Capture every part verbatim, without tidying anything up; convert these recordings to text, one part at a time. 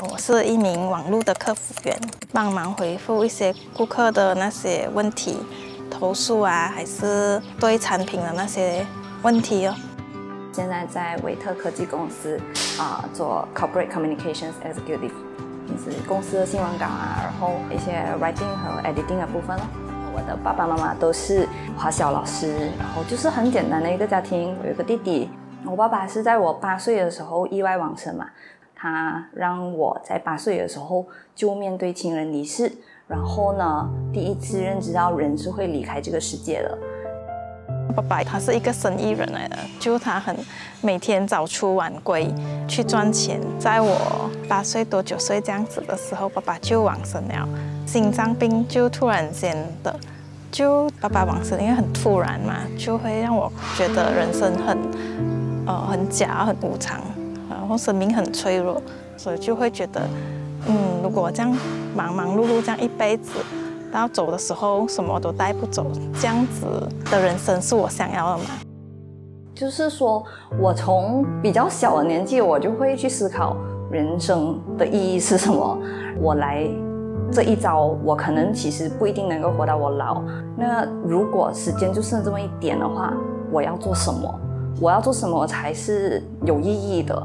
我是一名网络的客服员，帮忙回复一些顾客的那些问题、投诉啊，还是对产品的那些问题哦。 现在在维特科技公司啊、呃、做 Corporate Communications Executive， 就是公司的新闻稿啊，然后一些 writing 和 editing 的部分咯。我的爸爸妈妈都是华小老师，然后就是很简单的一个家庭。我有个弟弟，我爸爸是在我八岁的时候意外往生嘛，他让我在八岁的时候就面对亲人离世，然后呢，第一次认知到人是会离开这个世界的。 爸爸他是一个生意人来的，就他很每天早出晚归去赚钱。在我八岁多九岁这样子的时候，爸爸就往生了，心脏病就突然间的，就爸爸往生，因为很突然嘛，就会让我觉得人生很呃很假很无常，然后生命很脆弱，所以就会觉得，嗯，如果这样忙忙碌碌这样一辈子。到走的时候什么都带不走，这样子的人生是我想要的吗？ 就是说我从比较小的年纪，我就会去思考人生的意义是什么。我来这一遭，我可能其实不一定能够活到我老。那如果时间就剩这么一点的话，我要做什么？我要做什么才是有意义的？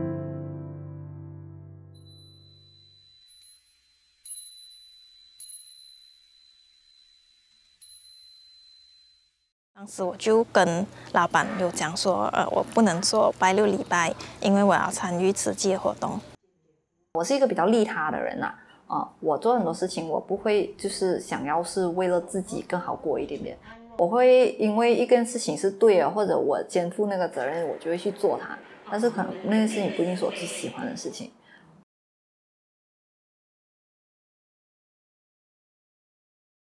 当时我就跟老板有讲说，呃，我不能做拜六礼拜，因为我要参与慈济活动。 我是一个比较利他的人啊，啊、呃，我做很多事情，我不会就是想要是为了自己更好过一点点，我会因为一件事情是对的，或者我肩负那个责任，我就会去做它。但是可能那件事情不一定是我最喜欢的事情。